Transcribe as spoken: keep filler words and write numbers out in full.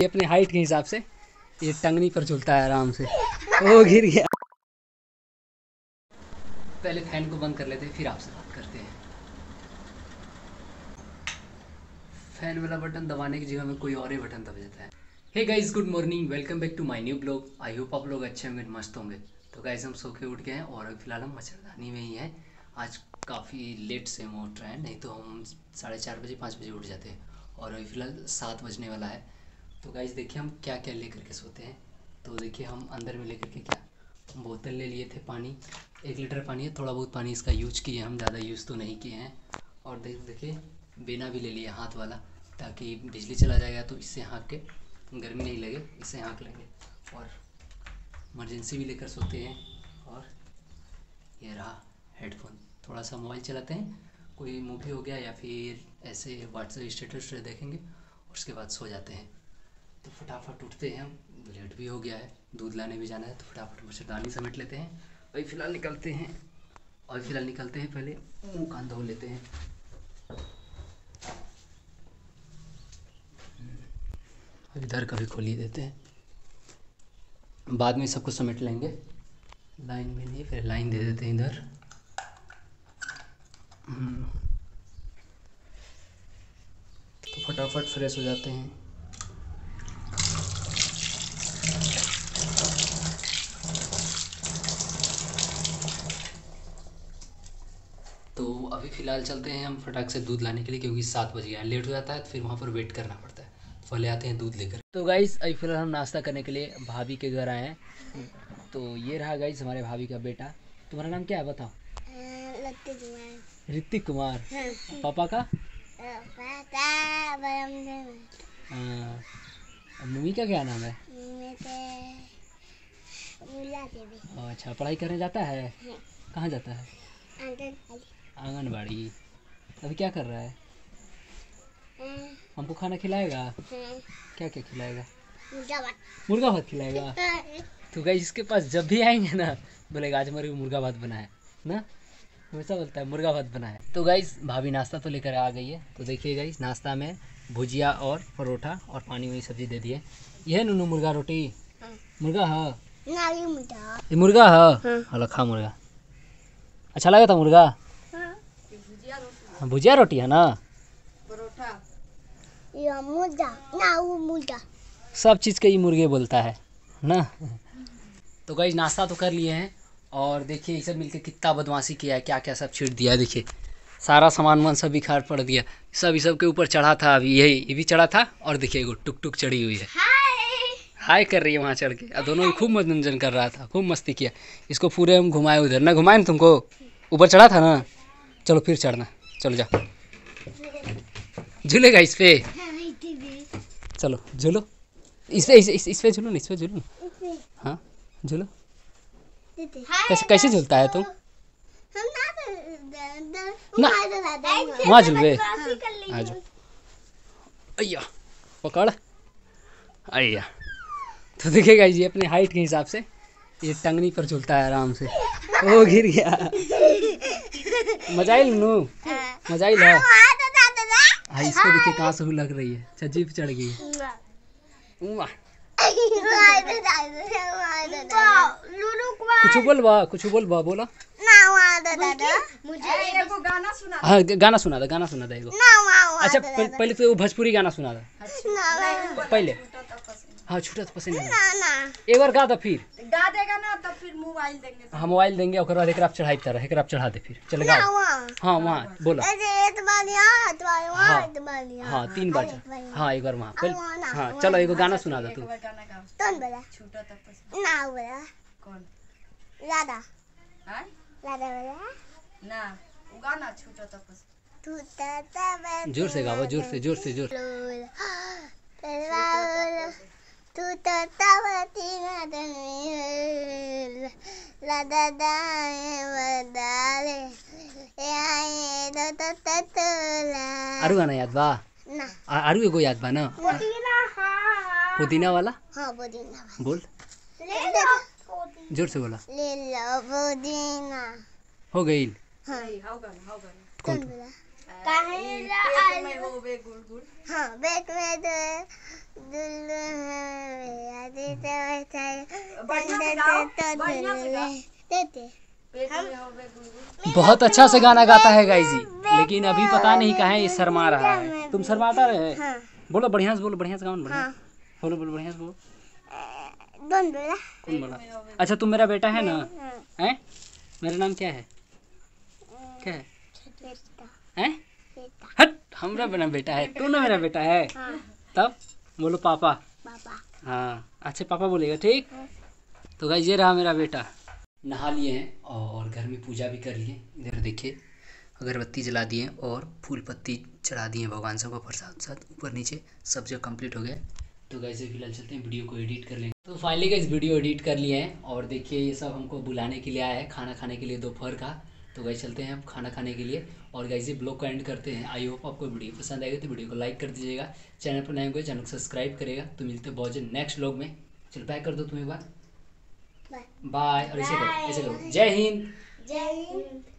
ये अपने हाइट के हिसाब से ये टंगनी पर झूलता है आराम से। वो गिर गया। पहले फैन को बंद कर लेते हैं फिर आपसे बात करते हैं। फैन वाला बटन दबाने की जगह में कोई और ही बटन दब जाता है। Hey guys, good morning, welcome back to my new blog. I hope आप लोग अच्छे होंगे, मस्त होंगे। तो गाइस हम सो के उठ गए हैं और अभी फिलहाल हम मच्छरदानी में ही हैं। आज काफ़ी लेट से हम उठ रहे हैं, नहीं तो हम साढ़े चार बजे पाँच बजे उठ जाते हैं और अभी फ़िलहाल सात बजने वाला है। तो गाइस देखिए हम क्या क्या लेकर के सोते हैं। तो देखिए हम अंदर में लेकर के क्या बोतल ले लिए थे, पानी एक लीटर पानी है, थोड़ा बहुत पानी इसका यूज किए हम, ज़्यादा यूज़ तो नहीं किए हैं। और देख देखिए बेना भी ले लिया हाथ वाला, ताकि बिजली चला जाएगा तो इससे हाँक के गर्मी नहीं लगे, इससे हाँक लेंगे। और इमरजेंसी भी लेकर सोते हैं। और ये रहा हेडफोन, थोड़ा सा मोबाइल चलाते हैं, कोई मूवी हो गया या फिर ऐसे व्हाट्सएप स्टेटस देखेंगे और उसके बाद सो जाते हैं। तो फटाफट उठते हैं हम, लेट भी हो गया है, दूध लाने भी जाना है, तो फटाफट मच्छरदानी समेट लेते हैं। अभी फ़िलहाल निकलते हैं अभी फ़िलहाल निकलते हैं पहले मुँह कान धो लेते हैं। इधर का भी खोल ही देते हैं, बाद में सब कुछ समेट लेंगे। लाइन में नहीं, फिर लाइन दे देते हैं इधर। तो फटाफट फ्रेश हो जाते हैं। तो अभी फ़िलहाल चलते हैं हम फटाक से दूध लाने के लिए, क्योंकि सात बज गया है, लेट हो जाता है तो फिर वहाँ पर वेट करना पड़ता है। पहले आते हैं दूध लेकर। तो गाइस अभी फिलहाल हम नाश्ता करने के लिए भाभी के घर आए हैं। तो ये रहा गाइस हमारे भाभी का बेटा। तुम्हारा नाम क्या है बताओ? ऋतिक कुमार। हाँ। पापा का? मम्मी का क्या नाम है? अच्छा, पढ़ाई करने जाता है? हाँ। कहाँ जाता है? आंगनबाड़ी। अभी क्या कर रहा है? हमको खाना खिलाएगा? क्या क्या खिलाएगा? मुर्गा भात। मुर्गा भात खिलाएगा? तो गाइस इसके पास जब भी आएंगे ना बोलेगा आज हमारे मुर्गा भात बना है ना, हमेशा बोलता है मुर्गा भात बना है। तो गाइस भाभी नाश्ता तो लेकर आ गई है। तो देखिए गाइस नाश्ता में भुजिया और परोठा और पानी वाली सब्जी दे दिए। यह नूनू मुर्गा रोटी? मुर्गा है ये, मुर्गा है। हलो खा मुर्गा, अच्छा लगा था मुर्गा? हाँ, भुजिया रोटी है ना, या मुर्गा ना, वो मुर्गा सब चीज़ के ये मुर्गे बोलता है ना। तो गाइस नाश्ता तो कर लिए हैं और देखिए ये सब मिलके कितना बदमाशी किया है, क्या क्या सब छीट दिया है। देखिए सारा सामान वामान सब बिखार पड़ दिया, सब इस सब के ऊपर चढ़ा था। अभी यही ये भी चढ़ा था और देखिए वो टुक टुक चढ़ी हुई है, हाय कर रही है वहाँ चढ़ के। और दोनों खूब मनोरंजन कर रहा था, खूब मस्ती किया। इसको पूरे हम घुमाए उधर ना, घुमाए ना तुमको, ऊपर चढ़ा था ना। चलो फिर चढ़ना, चलो जा, झूलेगा इस पे, चलो झूलो इस पे, इस, इस पे झूलो ना, इस पे झूलो ना। हाँ झूलो। कैसे कैसे झूलता है तुम? ना वहाँ झूलवे, आ जाओ। अय्या पकड़, अय्या। तो देखिएगा ये अपने हाइट के हिसाब से ये टंगनी पर झूलता है आराम से। वो गिर गया। मजाइल नू, मजाइल है। हाँ इसको देखिए कहाँ से लग रही है, छज्जी पे चढ़ गई है। कुछ बोल बा, कुछ बोल बा, बोला। हाँ गाना सुना था, गाना सुना था एगो। अच्छा पहले तो वो भोजपुरी गाना सुना था पहले। हाँ छूटा तो पसंद है, एक बार गा दो फिर गा देगा ना तब फिर मोबाइल देंगे। हाँ मोबाइल देंगे और बाद एक आप चढ़ाई तरह एक आप चढ़ा दे फिर चल गा। हाँ वहाँ बोला, हाँ हाँ तीन बार, हाँ एक बार वहाँ पहले। हाँ चलो एक गाना सुना दो तू। जोर से गाओ, जोर से जोर से जोर। तू ततावती अरु गाना याद बा? अरु एगो याद बा ना, पुदीना वाला। हाँ पुदीना बोल, जोर से बोला। ले लो पुदीना हो गई। हाँ कौन बोला? हाँ बेट में बढ़िया से गाओ, बढ़िया से गाओ। पेट में हो गए गुनगुन। बहुत अच्छा से गाना गाता है गाइस जी, लेकिन अभी पता नहीं कहाँ ये शर्मा रहा है। तुम शर्माता रहे? हाँ। बोलो बढ़िया से बोलो, बढ़िया से गाओ ना, बढ़िया हाँ। बोलो बोलो बढ़िया से बोलो। कौन बोला? कौन बोला? अच्छा तुम मेरा बेटा है ना? हाँ। हैं? मेरा नाम क्या है? क्या है? हैं? हट, हमरा मेरा बेटा है, तू ना मेरा बेटा है। हाँ। तब बोलो पापा। पापा। हाँ अच्छा पापा बोलेगा, ठीक। तो गाइस ये रहा मेरा बेटा। नहा लिए हैं और घर में पूजा भी कर लिए। इधर देखिए अगरबत्ती जला दिए और फूल पत्ती चढ़ा दिए भगवान सबको, प्रसाद साथ ऊपर नीचे सब जगह कंप्लीट हो गया। तो गाइस फिलहाल चलते हैं वीडियो को एडिट कर लेंगे। तो फाइनली गाइस वीडियो एडिट कर लिए हैं और देखिए ये सब हमको बुलाने के लिए आया है खाना खाने के लिए दोपहर का। तो गाइस चलते हैं अब खाना खाने के लिए और गाइस ये ब्लॉग को एंड करते हैं। आई होप आपको वीडियो पसंद आएगा तो वीडियो को लाइक कर दीजिएगा, चैनल पर नए हुए चैनल को सब्सक्राइब करेगा। तो मिलते हैं बहुत जल्द नेक्स्ट ब्लॉग में। चलो बाय कर दो तुम एक बार, बाय। और ऐसे करो, ऐसे करो, जय हिंद। जय हिंद।